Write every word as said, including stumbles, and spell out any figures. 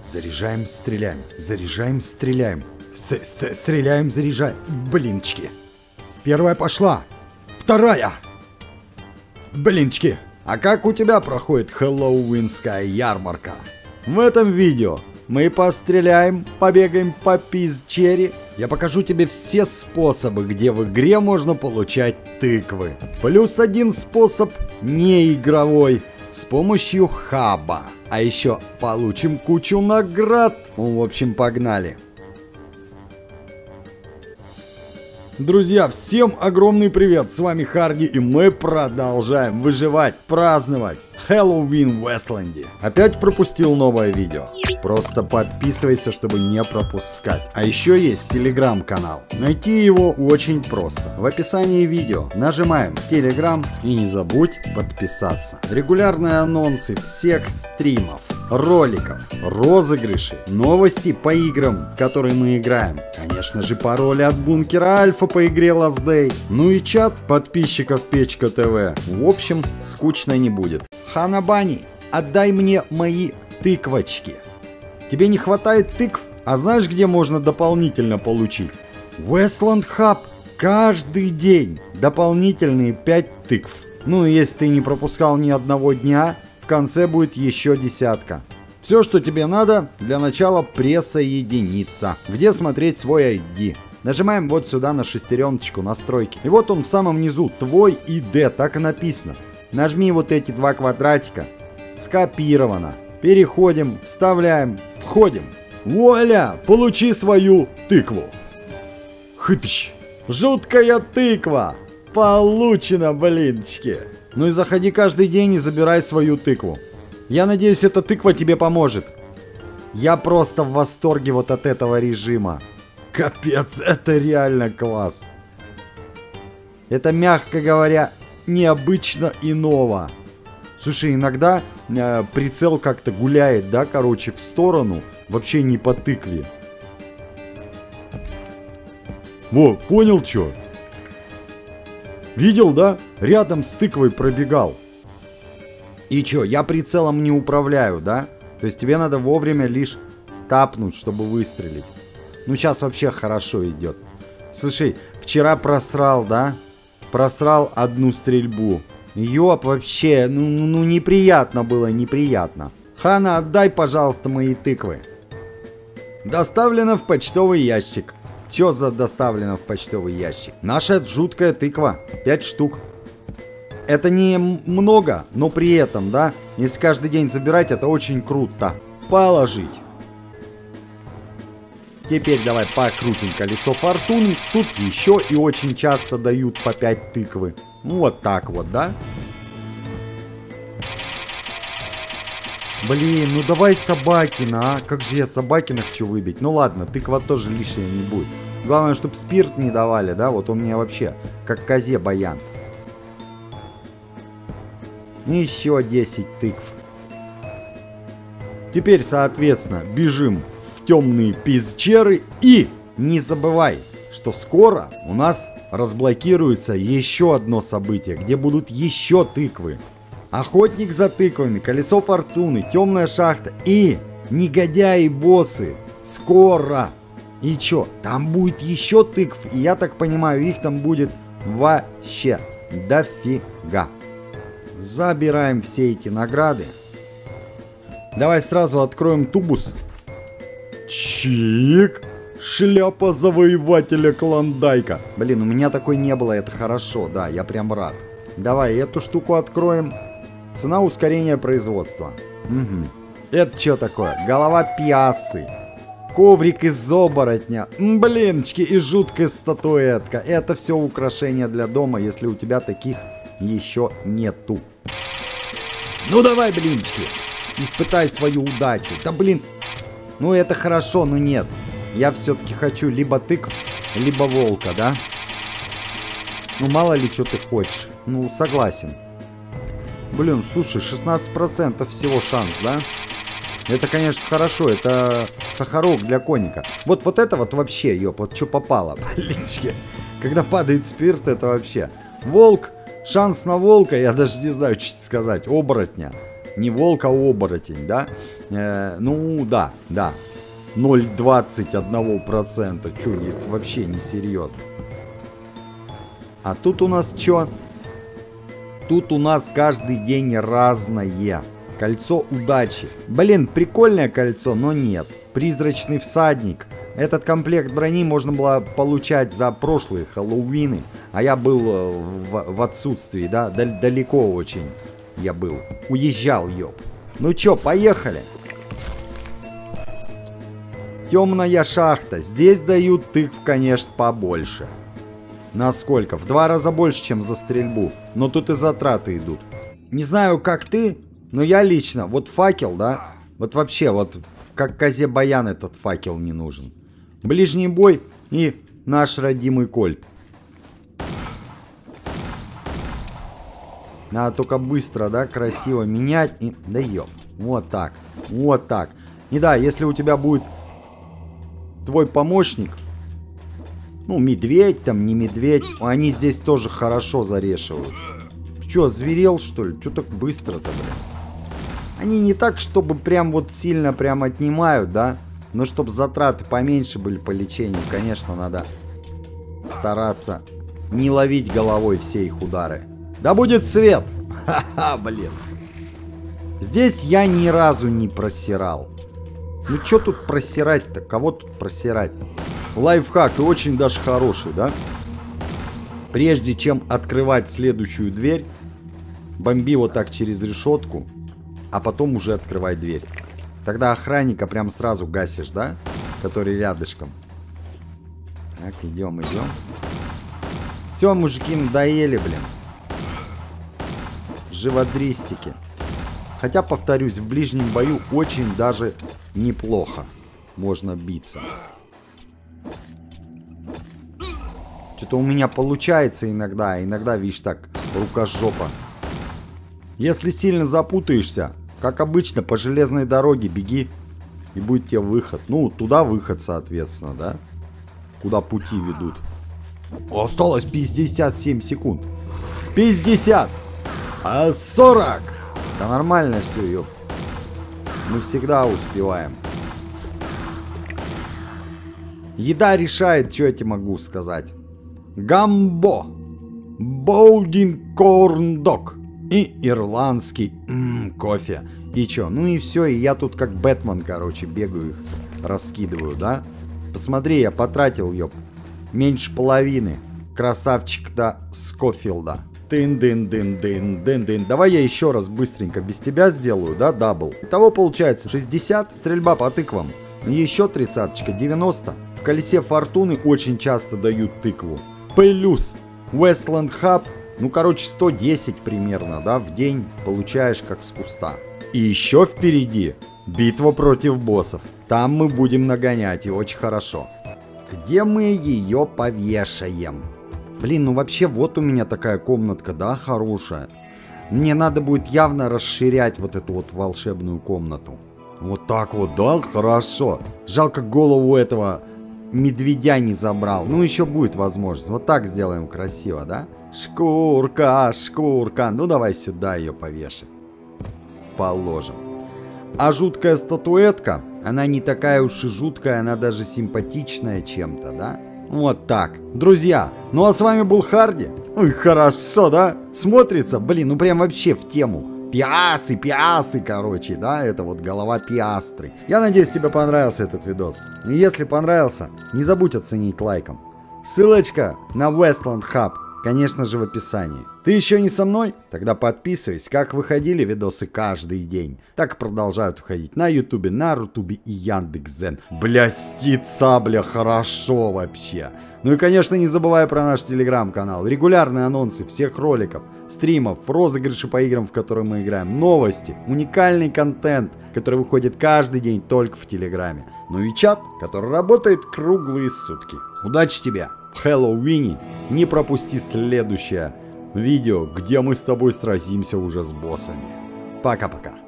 Заряжаем, стреляем. Заряжаем, стреляем. С -с Стреляем, заряжаем. Блинчики. Первая пошла. Вторая. Блинчики. А как у тебя проходит хэллоуинская ярмарка? В этом видео мы постреляем, побегаем по пизчери. Я покажу тебе все способы, где в игре можно получать тыквы. Плюс один способ неигровой с помощью хаба. А еще получим кучу наград. В общем, погнали. Друзья, всем огромный привет, с вами Харди, и мы продолжаем выживать, праздновать Хэллоуин в Вестланде. Опять пропустил новое видео? Просто подписывайся, чтобы не пропускать. А еще есть телеграм-канал. Найти его очень просто. В описании видео нажимаем телеграм и не забудь подписаться. Регулярные анонсы всех стримов, роликов, розыгрышей, новости по играм, в которые мы играем. Конечно же, пароли от бункера Альфа по игре Last Day. Ну и чат подписчиков Печка ТВ. В общем, скучно не будет. Ханабани, отдай мне мои тыквочки. Тебе не хватает тыкв? А знаешь, где можно дополнительно получить? Westland Hub. Каждый день дополнительные пять тыкв. Ну и если ты не пропускал ни одного дня, в конце будет еще десятка. Все, что тебе надо, для начала присоединиться. Где смотреть свой ай ди? Нажимаем вот сюда на шестереночку настройки. И вот он в самом низу, твой ай ди, так и написано. Нажми вот эти два квадратика. Скопировано. Переходим, вставляем, входим. Вуаля! Получи свою тыкву. Хытыщ! Жуткая тыква! Получено, блинчики! Ну и заходи каждый день и забирай свою тыкву. Я надеюсь, эта тыква тебе поможет. Я просто в восторге вот от этого режима. Капец, это реально класс. Это, мягко говоря, необычно и ново. Слушай, иногда э, прицел как-то гуляет, да, короче, в сторону, вообще не по тыкве. Во, понял, чё? Видел, да? Рядом с тыквой пробегал. И чё, я прицелом не управляю, да? То есть тебе надо вовремя лишь тапнуть, чтобы выстрелить. Ну, сейчас вообще хорошо идет. Слушай, вчера просрал, да? Просрал одну стрельбу. Ёп, вообще, ну, ну неприятно было, неприятно. Хана, отдай, пожалуйста, мои тыквы. Доставлено в почтовый ящик. Чё за доставлено в почтовый ящик? Наша жуткая тыква. Пять штук. Это не много, но при этом, да, если каждый день забирать, это очень круто. Положить. Теперь давай покрутим колесо фортуны. Тут еще и очень часто дают по пять тыквы. Вот так вот, да? Блин, ну давай Собакина, а? Как же я Собакина хочу выбить? Ну ладно, тыква тоже лишняя не будет. Главное, чтобы спирт не давали, да? Вот он мне вообще как козе баян. Еще десять тыкв. Теперь, соответственно, бежим в темные пизчеры. И не забывай, что скоро у нас разблокируется еще одно событие, где будут еще тыквы. Охотник за тыквами, колесо фортуны, темная шахта и негодяи-боссы. Скоро. И чё, там будет еще тыкв, и я так понимаю, их там будет вообще дофига. Забираем все эти награды. Давай сразу откроем тубус. Чик. Шляпа завоевателя Клондайка. Блин, у меня такой не было, это хорошо, да, я прям рад. Давай эту штуку откроем. Цена ускорения производства. Угу. Это что такое? Голова пиасы. Коврик из оборотня. Блинчики и жуткая статуэтка. Это все украшения для дома, если у тебя таких еще нету. Ну давай, блинчики. Испытай свою удачу. Да блин. Ну это хорошо, но нет. Я все-таки хочу либо тыкв, либо волка, да? Ну, мало ли, что ты хочешь. Ну, согласен. Блин, слушай, шестнадцать процентов всего шанс, да? Это, конечно, хорошо. Это сахарок для коника. Вот, вот это вот вообще, ёп, вот что попало. Блинчики. Когда падает спирт, это вообще. Волк, шанс на волка, я даже не знаю, что сказать. Оборотня. Не волк, а оборотень, да? Э, ну, да, да. ноль целых двадцать одна процента. Чё, это вообще не серьезно. А тут у нас что? Тут у нас каждый день разное. Кольцо удачи. Блин, прикольное кольцо, но нет. Призрачный всадник. Этот комплект брони можно было получать за прошлые Хэллоуины. А я был в, в отсутствии, да? Дал- далеко очень я был. Уезжал, ёп. Ну чё, поехали. Темная шахта. Здесь дают тыкв, конечно, побольше. Насколько? В два раза больше, чем за стрельбу. Но тут и затраты идут. Не знаю, как ты, но я лично, вот факел, да? Вот вообще, вот как козе баян этот факел не нужен. Ближний бой и наш родимый кольт. Надо только быстро, да, красиво менять. И... Да ёп. Вот так. Вот так. И да, если у тебя будет твой помощник, ну, медведь там, не медведь, они здесь тоже хорошо зарешивают. Чё, зверел, что ли? Чё так быстро-то, блин? Они не так, чтобы прям вот сильно прям отнимают, да? Но чтобы затраты поменьше были по лечению, конечно, надо стараться не ловить головой все их удары. Да будет свет! Ха-ха, блин. Здесь я ни разу не просирал. Ну чё тут просирать-то? Кого тут просирать? Лайфхак и очень даже хороший, да? Прежде чем открывать следующую дверь, бомби вот так через решетку, а потом уже открывай дверь. Тогда охранника прям сразу гасишь, да? Который рядышком. Так, идем, идем. Все, мужики, надоели, блин. Живодристики. Хотя, повторюсь, в ближнем бою очень даже неплохо можно биться. Что-то у меня получается иногда, а иногда, видишь, так, рука-жопа. Если сильно запутаешься, как обычно, по железной дороге беги, и будет тебе выход. Ну, туда выход, соответственно, да? Куда пути ведут. Осталось пятьдесят семь секунд. пятьдесят! А сорок! Да нормально все, ёп. Мы всегда успеваем. Еда решает, что я тебе могу сказать. Гамбо, боудин корн-дог и ирландский м-м, кофе. И чё? Ну и все, и я тут как Бэтмен, короче, бегаю их, раскидываю, да? Посмотри, я потратил, ёп, меньше половины. Красавчик-то Скофилда. Тын-дын-дын-дын-дын-дын. Давай я еще раз быстренько без тебя сделаю, да, дабл. Итого получается шестьдесят, стрельба по тыквам. Еще тридцаточка, девяносто. В колесе фортуны очень часто дают тыкву. Плюс Westland Hub, ну короче сто десять примерно, да, в день получаешь как с куста. И еще впереди битва против боссов. Там мы будем нагонять и очень хорошо. Где мы ее повешаем? Блин, ну вообще вот у меня такая комнатка, да, хорошая. Мне надо будет явно расширять вот эту вот волшебную комнату. Вот так вот, да, хорошо. Жалко, голову этого медведя не забрал. Ну, еще будет возможность. Вот так сделаем красиво, да? Шкурка, шкурка. Ну, давай сюда ее повешай. Положим. А жуткая статуэтка, она не такая уж и жуткая, она даже симпатичная чем-то, да? Вот так. Друзья, ну а с вами был Харди. Ой, хорошо, да? Смотрится, блин, ну прям вообще в тему. Пиасы, пиасы, короче, да, это вот голова пиастры. Я надеюсь, тебе понравился этот видос. И если понравился, не забудь оценить лайком. Ссылочка на Westland Hub, конечно же, в описании. Ты еще не со мной? Тогда подписывайся. Как выходили видосы каждый день, так и продолжают выходить на Ютубе, на Рутубе и Яндекс.Дзен. Бля, стица, бля, хорошо вообще. Ну и, конечно, не забывай про наш телеграм-канал. Регулярные анонсы всех роликов, стримов, розыгрыши по играм, в которые мы играем, новости, уникальный контент, который выходит каждый день только в телеграме. Ну и чат, который работает круглые сутки. Удачи тебе в Хэллоуине. Не пропусти следующее видео, где мы с тобой сразимся уже с боссами. Пока-пока.